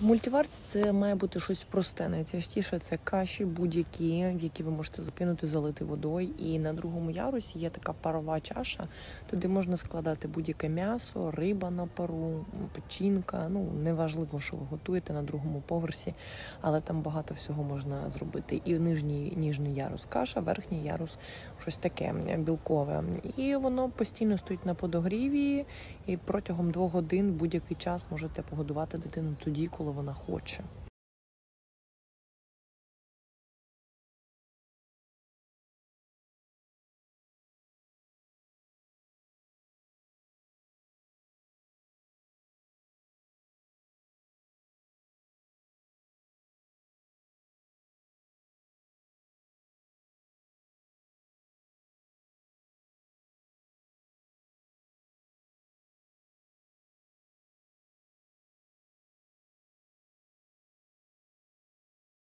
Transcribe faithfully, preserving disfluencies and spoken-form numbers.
В мультиварці це має бути щось просте. Найчастіше це каші будь-які, в які ви можете закинути, залити водою. І на другому ярусі є така парова чаша. Туди можна складати будь-яке м'ясо, риба на пару, печінка. Ну, неважливо, що ви готуєте на другому поверсі, але там багато всього можна зробити. І в нижній ніжний ярус каша, верхній ярус щось таке білкове. І воно постійно стоїть на подогріві, і протягом двох годин будь-який час можете погодувати дитину тоді, коли вона хоче.